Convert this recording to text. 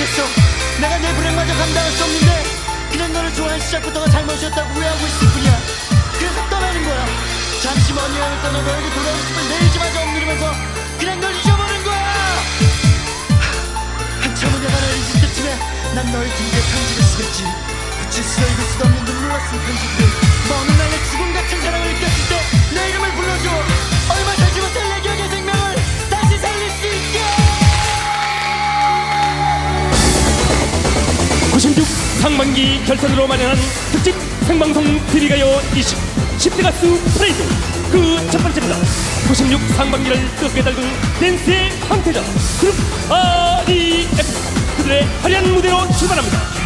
어쩌겠어. 내가 내 불행마저 감당할 수 없는데 그냥 너를 좋아한 시작부터가 잘못이었다고 후회하고 있을 뿐이야. 그래서 떠나는 거야. 잠시 먼 여행을 떠나 너에게 돌아오고 싶은 내 의지마저 억누르면서 그냥 널 잊어버린 거야. 한참을 내가 널 잊을 때쯤에 난 너의 등지에 편지를 쓰겠지. 붙일 수도 읽을 수도 없는 눈물로 쓴 편지들. 어느 날 내 죽음 같은 사랑을 느꼈을 때 내 이름을 불러줘. 얼마 살지 못할 내 기억의 생명을 다시 살릴 수 있게. 96 상반기 결선으로 마련한 특집 생방송 TV가요 10대 가수 프레이드 그 첫 번째입니다. 96 상반기를 뜨겁게 달군 댄스의 황태자 그룹 REF 그들의 화려한 무대로 출발합니다.